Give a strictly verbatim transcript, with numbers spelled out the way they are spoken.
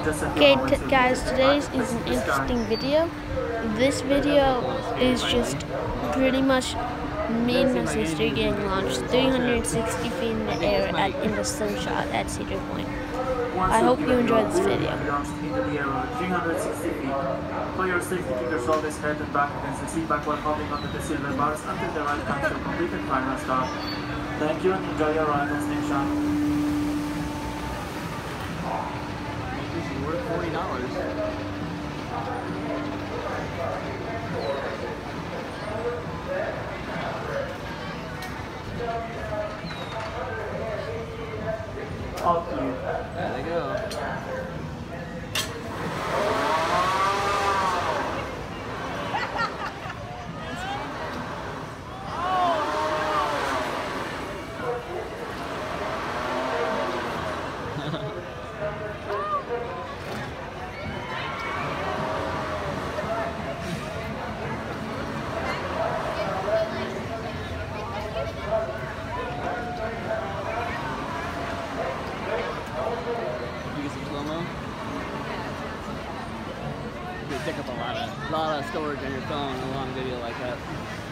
Okay, guys, today's is an interesting video. This video is just pretty much me and my sister getting launched three hundred sixty feet in the air at, in the Slingshot at Cedar Point. I hope you enjoy this video. three hundred sixty feet. For your safety, keep your shoulders, head and back against the seat back while holding onto the silver bars until the ride comes to a complete and final stop. Thank you and enjoy your ride on Slingshot. This is worth forty dollars. All clear. There they go. You get some slow-mo? You could take up a lot of, lot of storage on your phone, a long video like that.